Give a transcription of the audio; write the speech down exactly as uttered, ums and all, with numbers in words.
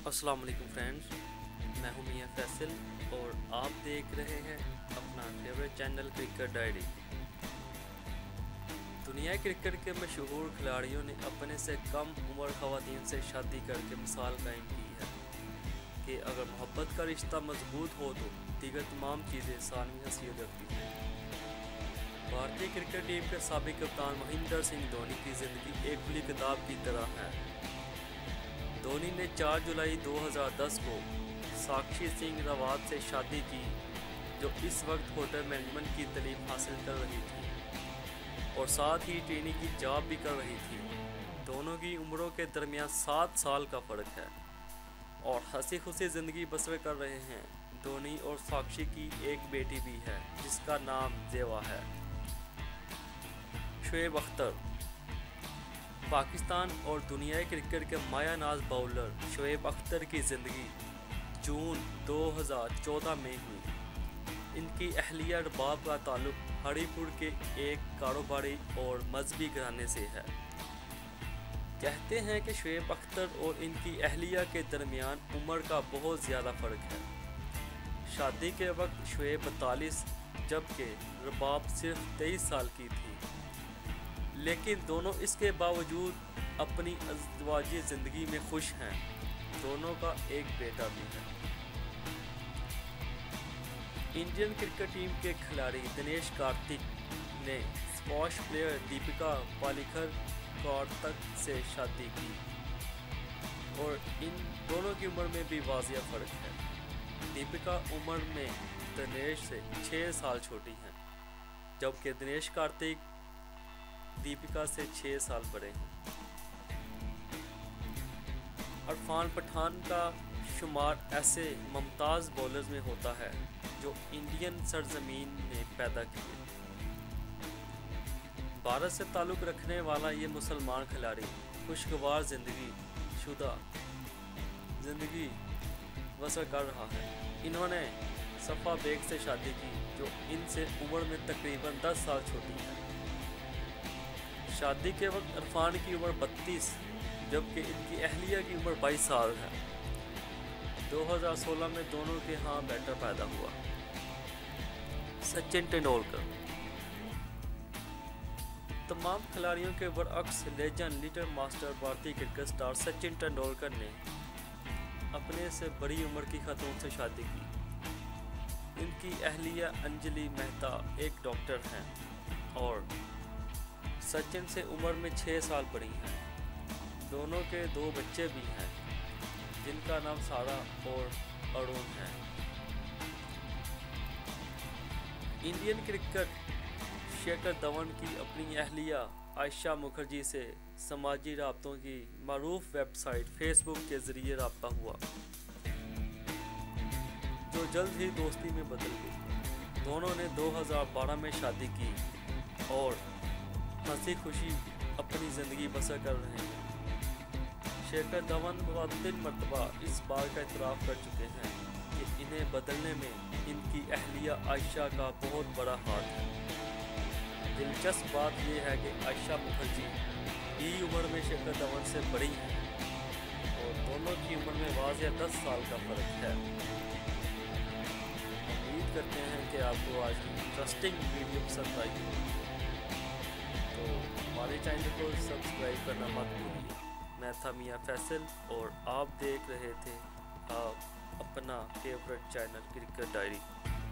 अस्सलाम वालेकुम फ्रेंड्स, मैं हूं मियां फैसल और आप देख रहे हैं अपना फेवरेट चैनल क्रिकेट डायरी। दुनिया क्रिकेट के मशहूर खिलाड़ियों ने अपने से कम उम्र ख़वातीन से शादी करके मिसाल कायम की है कि अगर मोहब्बत का रिश्ता मजबूत हो तो दीगर तमाम चीज़ें सानवी हैसियत रखती हैं। भारतीय क्रिकेट टीम के साबिक कप्तान महेंद्र सिंह धोनी की ज़िंदगी एक खुली किताब की तरह है। धोनी ने चार जुलाई दो हज़ार दस को साक्षी सिंह रावत से शादी की, जो इस वक्त होटल मैनेजमेंट की तालीम हासिल कर रही थी और साथ ही ट्रेनिंग की जॉब भी कर रही थी। दोनों की उम्रों के दरमियान सात साल का फ़र्क है और हंसी खुशी ज़िंदगी बसर कर रहे हैं। धोनी और साक्षी की एक बेटी भी है जिसका नाम जेवा है। शोएब अख्तर पाकिस्तान और दुनियाई क्रिकेट के माया नाज बाउलर शोएब अख्तर की ज़िंदगी जून दो हज़ार चौदह में हुई। इनकी अहलिया रबाब का ताल्लुक हरीपुर के एक कारोबारी और मजहबी घराने से है। कहते हैं कि शोएब अख्तर और इनकी अहलिया के दरमियान उम्र का बहुत ज़्यादा फ़र्क है। शादी के वक्त शोएब बतालीस जबकि रबाब सिर्फ तेईस साल की थी, लेकिन दोनों इसके बावजूद अपनी अज़वाजी ज़िंदगी में खुश हैं। दोनों का एक बेटा भी है। इंडियन क्रिकेट टीम के खिलाड़ी दिनेश कार्तिक ने स्क्वॉश प्लेयर दीपिका पालिकर कार्तिक से शादी की और इन दोनों की उम्र में भी वाज़िया फ़र्क है। दीपिका उम्र में दिनेश से छः साल छोटी हैं, जबकि दिनेश कार्तिक दीपिका से छः साल बड़े हैं। इरफान पठान का शुमार ऐसे मुमताज़ बॉलर्स में होता है जो इंडियन सरजमीन में पैदा किए। भारत से ताल्लुक़ रखने वाला ये मुसलमान खिलाड़ी खुशगवार ज़िंदगी शुदा ज़िंदगी बसर कर रहा है। इन्होंने सफ़ा बेग से शादी की, जो इनसे उम्र में तकरीबन दस साल छोटी है। शादी के वक्त इरफान की उम्र बत्तीस जबकि इनकी अहलिया की उम्र बाईस साल है। दो हज़ार सोलह में दोनों के यहाँ बेटा पैदा हुआ। सचिन तेंदुलकर तमाम खिलाड़ियों के बरअक्स लेजेंड लिटिल मास्टर भारतीय क्रिकेट स्टार सचिन तेंदुलकर ने अपने से बड़ी उम्र की खातून से शादी की। इनकी अहलिया अंजलि मेहता एक डॉक्टर हैं और सचिन से उम्र में छः साल बड़ी हैं। दोनों के दो बच्चे भी हैं जिनका नाम सारा और अरुण है। इंडियन क्रिकेट शेखर धवन की अपनी अहलिया आयशा मुखर्जी से समाजी राब्तों की मारूफ वेबसाइट फेसबुक के ज़रिए रब्ता हुआ, जो जल्द ही दोस्ती में बदल गई। दोनों ने दो हज़ार बारह में शादी की और हंसी खुशी अपनी ज़िंदगी बसर कर रहे हैं। शेखर धवन मुतअद्दिद मरतबा इस बात का इतराफ़ कर चुके हैं कि इन्हें बदलने में इनकी अहलिया आयशा का बहुत बड़ा हाथ है। दिलचस्प बात यह है कि आयशा मुखर्जी की उम्र में शेखर धवन से बड़ी हैं और दोनों की उम्र में वाज़िया दस साल का फ़र्क है। उम्मीद करते हैं कि आपको आज की इंटरेस्टिंग वीडियो पसंद आई हो, तो हमारे चैनल को सब्सक्राइब करना मत भूलिए। मैं था मियां फैसल और आप देख रहे थे आप अपना फेवरेट चैनल क्रिकेट डायरी।